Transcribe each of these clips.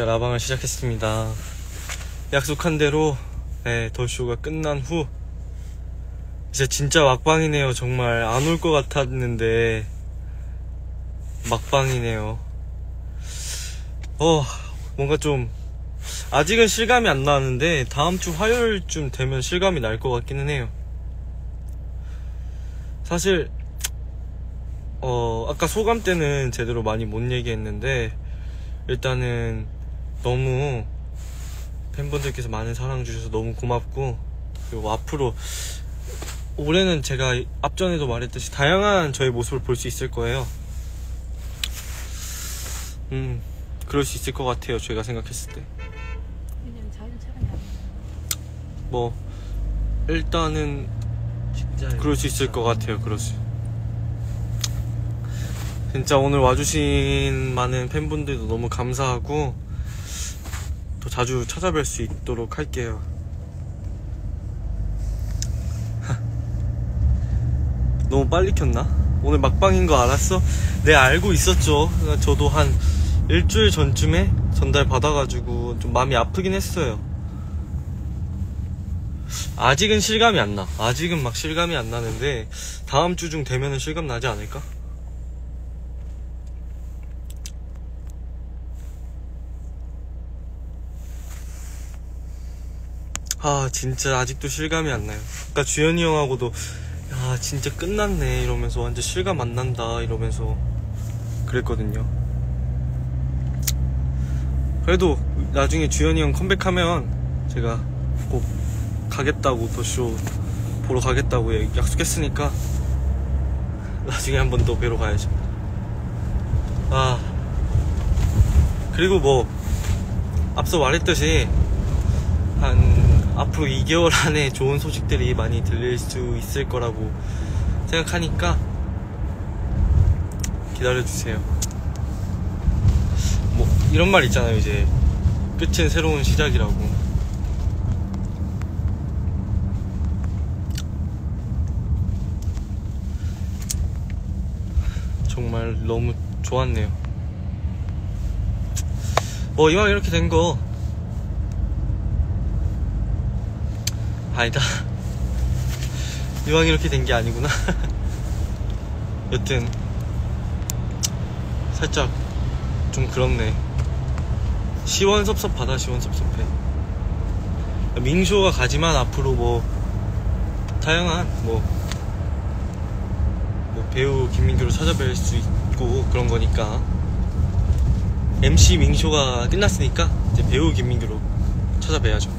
제가 라방을 시작했습니다. 약속한 대로 더쇼가 끝난 후 이제 진짜 막방이네요. 정말 안 올 것 같았는데 막방이네요. 뭔가 좀 아직은 실감이 안 나는데 다음주 화요일쯤 되면 실감이 날 것 같기는 해요. 사실 아까 소감 때는 제대로 많이 못 얘기했는데 일단은 너무 팬분들께서 많은 사랑 주셔서 너무 고맙고, 그리고 앞으로 올해는 제가 앞전에도 말했듯이 다양한 저의 모습을 볼 수 있을 거예요. 그럴 수 있을 것 같아요. 제가 생각했을 때 뭐 일단은 그럴 수 있을 것 같아요. 진짜 오늘 와주신 많은 팬분들도 너무 감사하고 더 자주 찾아뵐 수 있도록 할게요. 너무 빨리 켰나? 오늘 막방인 거 알았어? 네, 알고 있었죠. 저도 한 일주일 전쯤에 전달 받아가지고 좀 마음이 아프긴 했어요. 아직은 실감이 안 나. 아직은 막 실감이 안 나는데 다음 주 중 되면은 실감 나지 않을까? 진짜 아직도 실감이 안 나요. 그러니까 주현이 형하고도 진짜 끝났네 이러면서 완전 실감 안 난다 이러면서 그랬거든요. 그래도 나중에 주현이 형 컴백하면 제가 꼭 가겠다고, 더쇼 보러 가겠다고 약속했으니까 나중에 한 번 더 뵈러 가야죠. 그리고 뭐 앞서 말했듯이 앞으로 2개월 안에 좋은 소식들이 많이 들릴 수 있을 거라고 생각하니까 기다려주세요. 뭐 이런 말 있잖아요. 이제 끝은 새로운 시작이라고. 정말 너무 좋았네요. 이왕 이렇게 된 거 아니다. 이왕 이렇게 된 게 아니구나. 여튼 살짝 좀 그렇네. 시원섭섭하다. 시원섭섭해. 밍쇼가 가지만 앞으로 뭐 다양한 뭐 배우 김민규로 찾아뵐 수 있고 그런 거니까. MC 밍쇼가 끝났으니까 이제 배우 김민규로 찾아뵈야죠.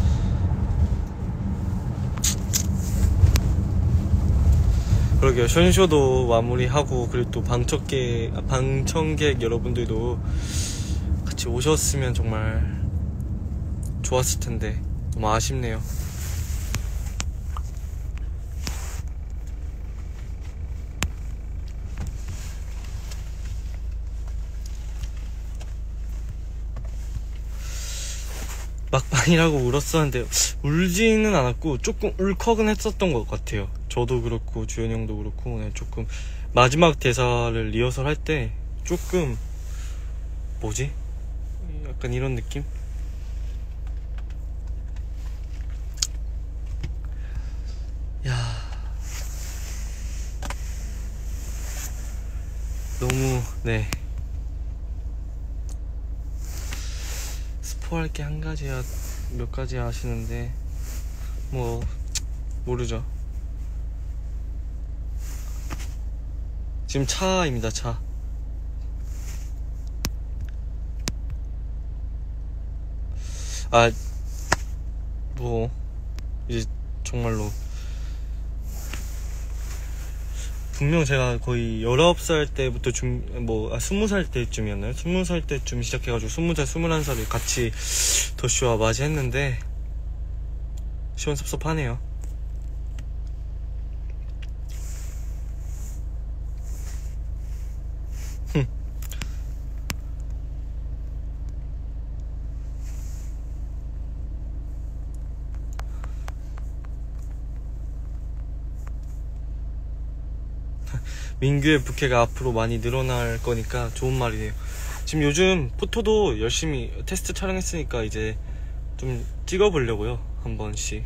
그러게요. 션쇼도 마무리하고, 그리고 또 방청객 여러분들도 같이 오셨으면 정말 좋았을 텐데 너무 아쉽네요. 막방이라고 울었었는데 울지는 않았고 조금 울컥은 했었던 것 같아요. 저도 그렇고 주현이 형도 그렇고 조금 마지막 대사를 리허설 할 때 조금 뭐지? 약간 이런 느낌? 너무 스포할 게 한 가지야 몇 가지 하시는데 뭐 모르죠. 지금 차입니다. 차. 뭐 이제 정말로 분명 제가 거의 19살 때부터 20살 때쯤이었나요? 20살 때쯤 시작해가지고 20살, 21살을 같이 더쇼와 맞이했는데 시원섭섭하네요. 민규의 부캐가 앞으로 많이 늘어날 거니까 좋은 말이에요. 지금 요즘 포토도 열심히 테스트 촬영했으니까 이제 좀 찍어보려고요, 한 번씩.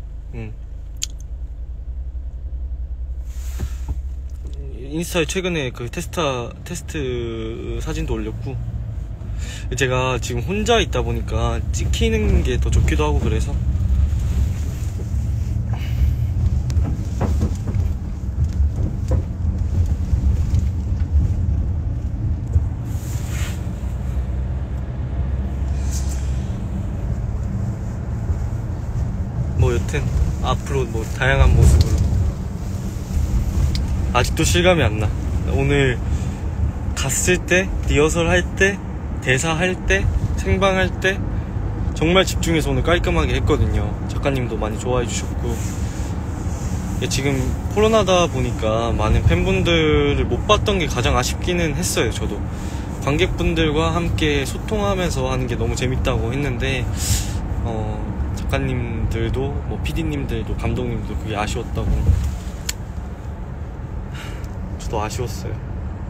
인스타에 최근에 그 테스트 사진도 올렸고, 제가 지금 혼자 있다 보니까 찍히는 게 더 좋기도 하고 그래서. 뭐 여튼 앞으로 뭐 다양한 모습으로. 아직도 실감이 안 나. 오늘 갔을 때, 리허설 할 때, 대사 할 때, 생방 할 때 정말 집중해서 오늘 깔끔하게 했거든요. 작가님도 많이 좋아해 주셨고. 지금 코로나다 보니까 많은 팬분들을 못 봤던 게 가장 아쉽기는 했어요. 저도 관객분들과 함께 소통하면서 하는 게 너무 재밌다고 했는데 작가님들도 뭐 PD님들도 감독님도 그게 아쉬웠다고. 저도 아쉬웠어요.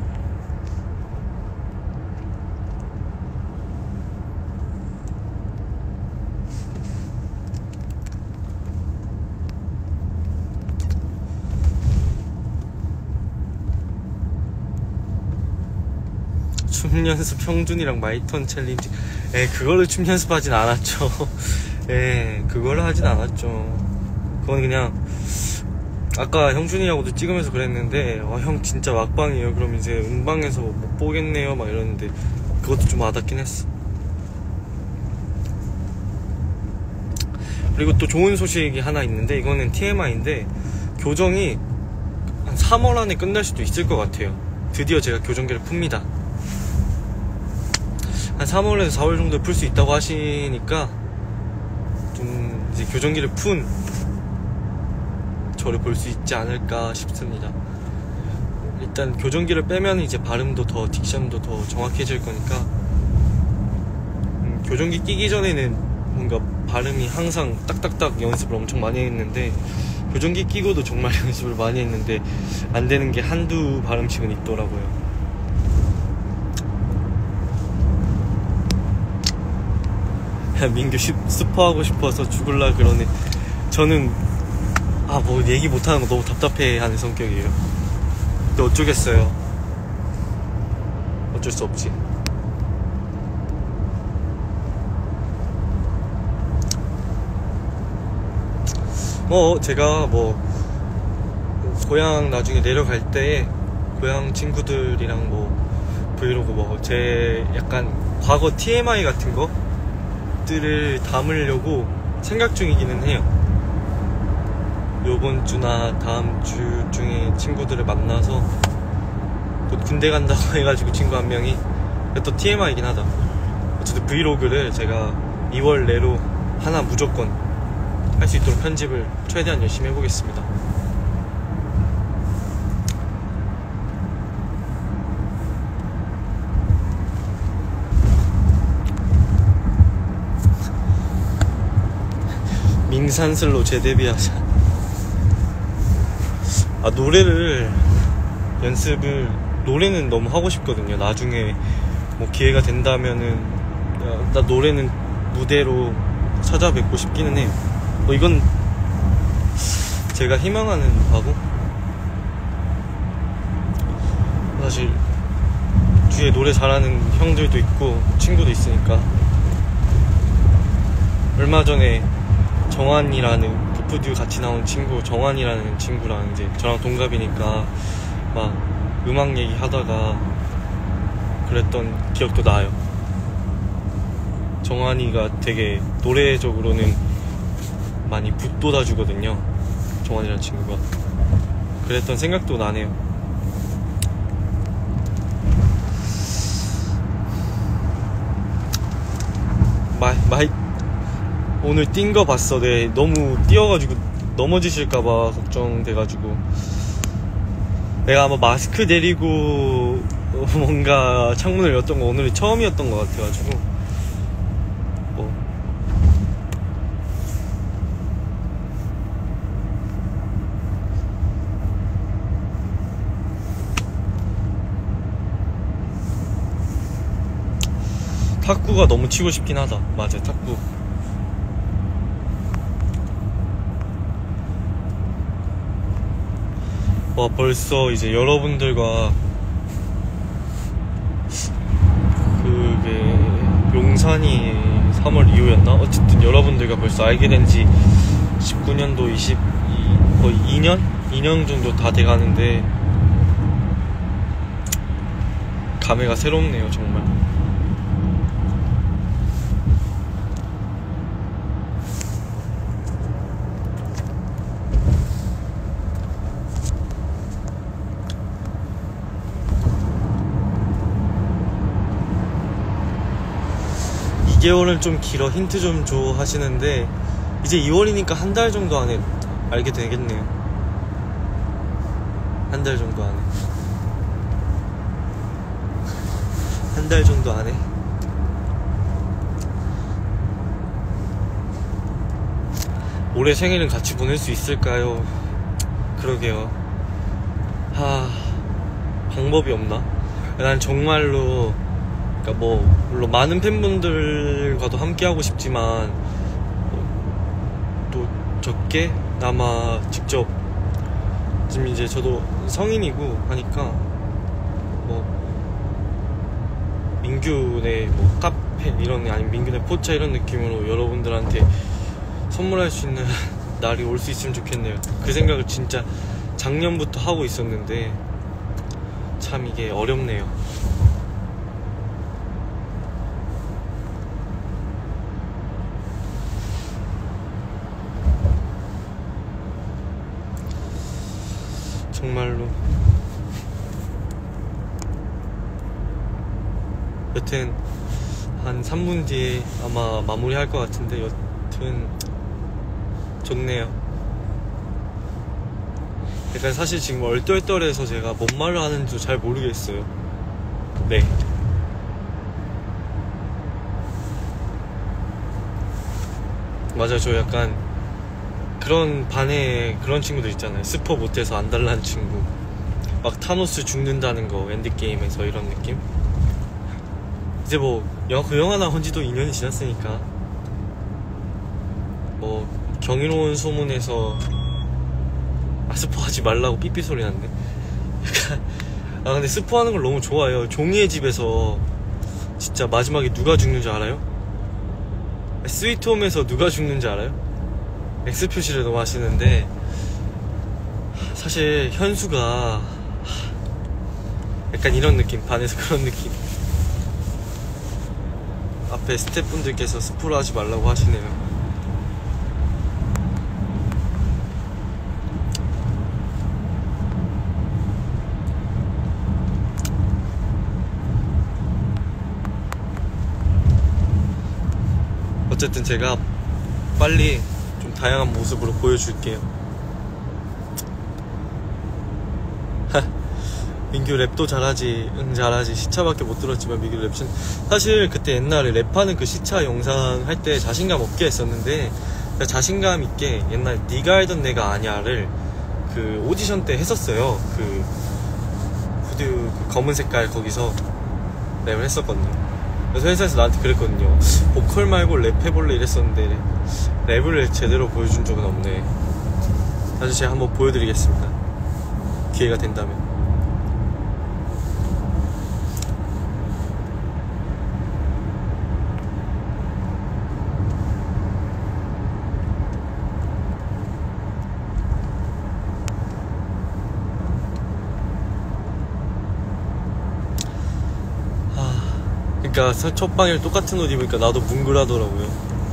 춤 연습 형준이랑 마이턴 챌린지. 그거를 춤 연습하진 않았죠. 그거를 하진 않았죠. 그건 그냥 아까 형준이하고도 찍으면서 그랬는데 형 진짜 막방이에요. 그럼 이제 음방에서 못 보겠네요 막 이러는데 그것도 좀 와닿긴 했어. 그리고 또 좋은 소식이 하나 있는데, 이거는 TMI인데 교정이 한 3월 안에 끝날 수도 있을 것 같아요. 드디어 제가 교정기를 풉니다. 한 3월에서 4월 정도에 풀 수 있다고 하시니까 좀 이제 교정기를 푼 저를 볼 수 있지 않을까 싶습니다. 일단 교정기를 빼면 이제 발음도 더, 딕션도 더 정확해질 거니까. 교정기 끼기 전에는 뭔가 발음이 항상 딱딱딱 연습을 엄청 많이 했는데, 교정기 끼고도 정말 연습을 많이 했는데 안 되는 게 한두 발음씩은 있더라고요. 민규 스포하고 싶어서 죽을라 그러네. 저는 뭐 얘기 못하는 거 너무 답답해하는 성격이에요. 근데 어쩌겠어요. 어쩔 수 없지. 제가 고향 나중에 내려갈 때 고향 친구들이랑 브이로그 제 약간 과거 TMI 같은 것들을 담으려고 생각 중이기는 해요. 요번 주나 다음 주 중에 친구들을 만나서 또 군대 간다고 해가지고 친구 한 명이, 또 TMI이긴 하다. 어쨌든 브이로그를 제가 2월 내로 하나 무조건 할 수 있도록 편집을 최대한 열심히 해보겠습니다. 민산슬로 재데뷔하자. 노래를 노래는 너무 하고 싶거든요. 나중에 기회가 된다면은 나 노래는 무대로 찾아뵙고 싶기는 해요. 이건 제가 희망하는 바고, 사실 뒤에 노래 잘하는 형들도 있고 친구도 있으니까. 얼마 전에 정환이라는 푸푸듀 같이 나온 친구, 정환이라는 친구랑 이제 저랑 동갑이니까 막 음악 얘기 하다가 그랬던 기억도 나요. 정환이가 되게 노래적으로는 많이 북돋아 주거든요. 정환이라는 친구가. 그랬던 생각도 나네요. 오늘 뛴 거 봤어. 너무 뛰어가지고 넘어지실까봐 걱정돼가지고. 내가 아마 마스크 내리고 뭔가 창문을 였던 거 오늘이 처음이었던 것 같아가지고. 탁구가 너무 치고 싶긴 하다. 맞아, 탁구. 와, 벌써 이제 여러분들과 그게 용산이 3월 이후였나? 어쨌든 여러분들과 벌써 알게 된 지 19년도 22, 거의 2년? 2년 정도 다 돼가는데 감회가 새롭네요, 정말. 이 2개월은 좀 길어, 힌트 좀 줘 하시는데 이제 2월이니까 한 달 정도 안에 알게 되겠네요. 한 달 정도 안에. 한 달 정도 안에. 올해 생일은 같이 보낼 수 있을까요? 그러게요. 방법이 없나? 난 정말로, 그러니까 뭐 물론 많은 팬분들과도 함께 하고 싶지만 또 적게 나마 직접, 지금 이제 저도 성인이고 하니까 뭐 민균의 뭐 카페 이런, 아니면 민균의 포차 이런 느낌으로 여러분들한테 선물할 수 있는 날이 올 수 있으면 좋겠네요. 그 생각을 진짜 작년부터 하고 있었는데 참 이게 어렵네요. 정말로. 여튼 한 3분 뒤에 아마 마무리할 것 같은데 여튼 좋네요. 약간 사실 지금 얼떨떨해서 제가 뭔 말을 하는지도 잘 모르겠어요. 네. 맞아요. 저 약간 그런 반에 그런 친구들 있잖아요. 스포 못해서 안달난 친구. 막 타노스 죽는다는 거 엔드게임에서 이런 느낌? 이제 뭐 그 영화 나온 지도 2년이 지났으니까 뭐 경이로운 소문에서 스포하지 말라고 삐삐 소리 났네. 약간 근데 스포하는 걸 너무 좋아해요. 종이의 집에서 진짜 마지막에 누가 죽는 줄 알아요? 스위트홈에서 누가 죽는 줄 알아요? X 표시를 너무 하시는데 사실 현수가 약간 이런 느낌, 반에서 그런 느낌. 앞에 스태프분들께서 스포를 하지 말라고 하시네요. 어쨌든 제가 빨리 좀 다양한 모습으로 보여줄게요. 민규 랩도 잘하지. 응, 잘하지. 시차밖에 못 들었지만 민규 랩 사실 그때 옛날에 랩하는 그 시차 영상 할 때 자신감 없게 했었는데 자신감 있게 옛날 네가 알던 내가 아냐를 그 오디션 때 했었어요. 그 후드 그 검은 색깔 거기서 랩을 했었거든요. 그래서 회사에서 나한테 그랬거든요. 보컬 말고 랩 해볼래 이랬었는데 랩을 제대로 보여준 적은 없네. 사실 제가 한번 보여드리겠습니다. 기회가 된다면. 그러니까 첫 방에 똑같은 옷 입으니까 나도 뭉글하더라고요.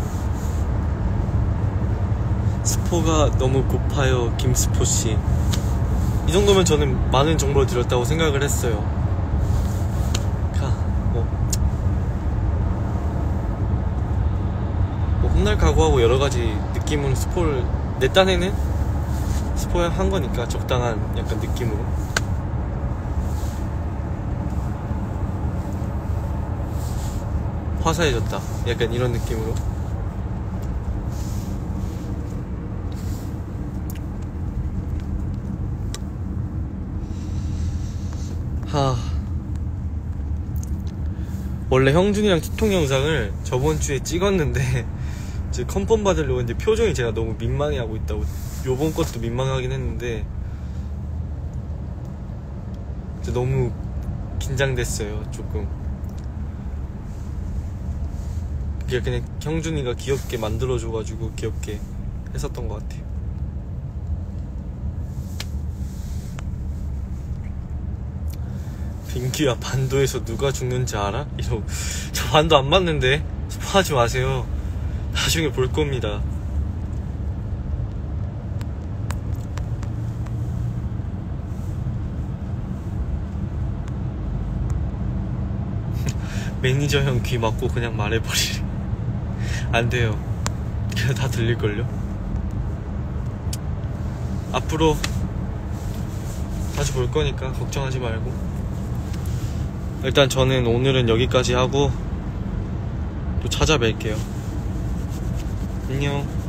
스포가 너무 고파요, 김스포씨. 이 정도면 저는 많은 정보를 드렸다고 생각을 했어요. 뭐 훗날 각오하고 여러가지 느낌으로 스포를 내 딴에는 스포한 거니까 적당한 약간 느낌으로. 화사해졌다 약간 이런 느낌으로. 원래 형준이랑 티통 영상을 저번 주에 찍었는데 이제 컨펌 받으려고 했는데 표정이 제가 너무 민망해하고 있다고. 요번 것도 민망하긴 했는데 이제 너무 긴장됐어요. 조금. 그게 그냥 형준이가 귀엽게 만들어줘가지고 귀엽게 했었던 것 같아요. 빈규야, 반도에서 누가 죽는지 알아? 이러고. 저 반도 안 맞는데 스포하지 마세요. 나중에 볼 겁니다. 매니저 형 귀 막고 그냥 말해버리래. 안 돼요. 그냥 다 들릴걸요? 앞으로 자주 볼 거니까 걱정하지 말고. 일단 저는 오늘은 여기까지 하고 또 찾아뵐게요. 안녕.